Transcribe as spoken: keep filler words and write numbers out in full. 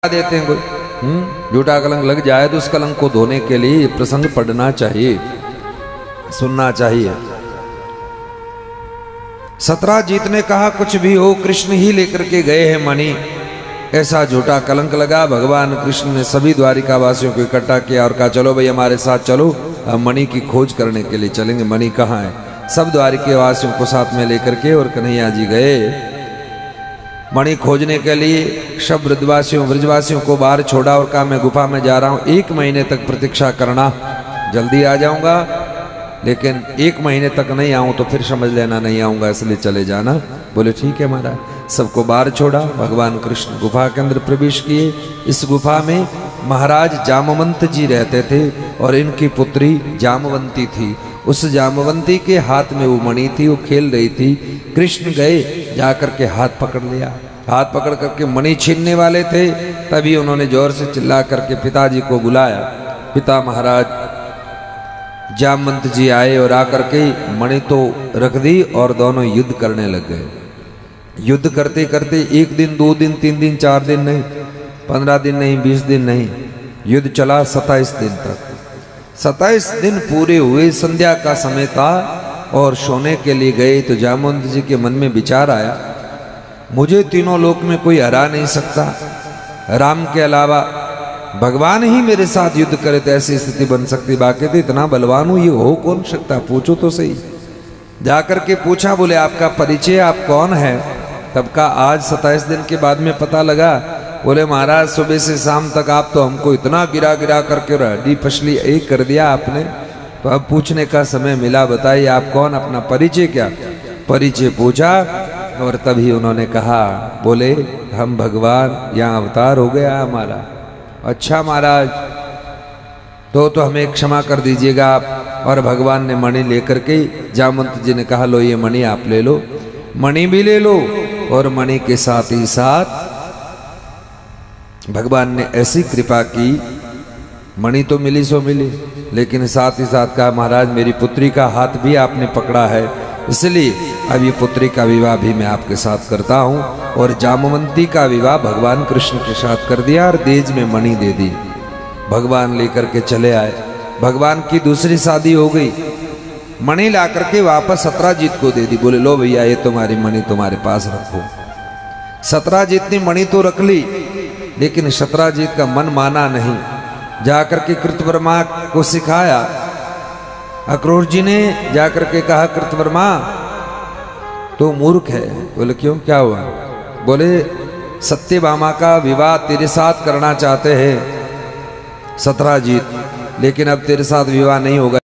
देते हैं कोई। हम्म झूठा कलंक लग जाए तो उस कलंक को धोने के लिए प्रसंग पढ़ना चाहिए, सुनना चाहिए। सतराजीत ने कहा कुछ भी हो कृष्ण ही लेकर के गए हैं मणि। ऐसा झूठा कलंक लगा। भगवान कृष्ण ने सभी द्वारिका वासियों को इकट्ठा किया और कहा चलो भाई हमारे साथ चलो, हम मणि की खोज करने के लिए चलेंगे। मणि कहाँ है? सब द्वारिका वासियों को साथ में लेकर के और कन्हैया जी गए मणि खोजने के लिए। सब ब्रजवासियों ब्रजवासियों को बाहर छोड़ा और कहा मैं गुफा में जा रहा हूँ, एक महीने तक प्रतीक्षा करना, जल्दी आ जाऊंगा, लेकिन एक महीने तक नहीं आऊं तो फिर समझ लेना नहीं आऊंगा, इसलिए चले जाना। बोले ठीक है महाराज। सबको बाहर छोड़ा। भगवान कृष्ण गुफा के अंदर प्रवेश किए। इस गुफा में महाराज जामवंत जी रहते थे और इनकी पुत्री जामवंती थी। उस जामवंती के हाथ में वो मणि थी, वो खेल रही थी। कृष्ण गए, जाकर के हाथ पकड़ लिया। हाथ पकड़ करके मणि छीनने वाले थे, तभी उन्होंने जोर से चिल्ला करके पिताजी को बुलाया। पिता महाराज जामवंत जी आए और आकर के मणि तो रख दी और दोनों युद्ध करने लग गए। युद्ध करते करते एक दिन, दो दिन, तीन दिन, चार दिन नहीं, पंद्रह दिन नहीं, बीस दिन नहीं, युद्ध चला सत्ताईस दिन तक। सत्ताईस दिन पूरे हुए। संध्या का समय था और सोने के लिए गए तो जामवंत जी के मन में विचार आया, मुझे तीनों लोक में कोई हरा नहीं सकता, राम के अलावा भगवान ही मेरे साथ युद्ध करे तो ऐसी स्थिति बन सकती, बाकी तो इतना बलवान हूं, ये हो कौन सकता, पूछो तो सही। जाकर के पूछा, बोले आपका परिचय, आप कौन है? तब का आज सत्ताईस दिन के बाद में पता लगा। बोले महाराज सुबह से शाम तक आप तो हमको इतना गिरा गिरा करके हड्डी पसली एक कर दिया आपने, तो अब पूछने का समय मिला, बताइए आप कौन, अपना परिचय क्या? परिचय पूछा और तभी उन्होंने कहा, बोले हम भगवान, यहाँ अवतार हो गया हमारा। अच्छा महाराज, तो तो हमें क्षमा कर दीजिएगा आप। और भगवान ने मणि लेकर के, जामवंत जी ने कहा लो ये मणि आप ले लो, मणि भी ले लो। और मणि के साथ ही साथ भगवान ने ऐसी कृपा की, मणि तो मिली सो मिली, लेकिन साथ ही साथ कहा महाराज मेरी पुत्री का हाथ भी आपने पकड़ा है, इसलिए अब ये पुत्री का विवाह भी मैं आपके साथ करता हूँ। और जामवंती का विवाह भगवान कृष्ण के साथ कर दिया और देज में मणि दे दी। भगवान लेकर के चले आए। भगवान की दूसरी शादी हो गई। मणि ला करके वापस सतराजीत को दे दी। बोले लो भैया ये तुम्हारी मणि तुम्हारे पास रखो। सतराजीत ने मणि तो रख ली, लेकिन सतराजीत का मन माना नहीं। जाकर के कृतवर्मा को सिखाया। अक्रूर जी ने जाकर के कहा कृतवर्मा तो मूर्ख है। बोले क्यों, क्या हुआ? बोले सत्यभामा का विवाह तेरे साथ करना चाहते हैं सतराजीत, लेकिन अब तेरे साथ विवाह नहीं होगा।